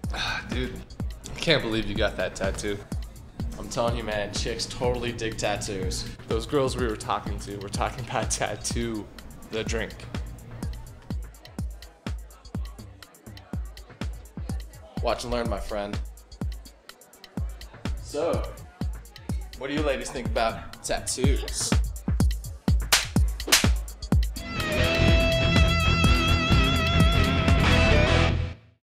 Dude, I can't believe you got that tattoo. I'm telling you, man, chicks totally dig tattoos. Those girls we were talking to were talking about tattoo, the drink. Watch and learn, my friend. So, what do you ladies think about tattoos?